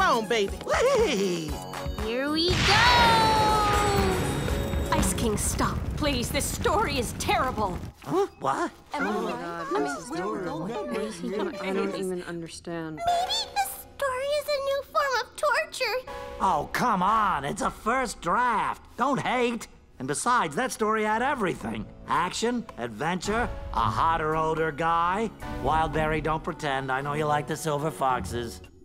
on, baby. Whee! Here we go! Ice King, stop. Please, this story is terrible. Huh? What? Oh my God, this is horrible. I don't even understand. Maybe this story is a new form of torture. Oh, come on. It's a first draft. Don't hate. And besides, that story had everything. Action, adventure, a hotter older guy. Wildberry, don't pretend. I know you like the silver foxes.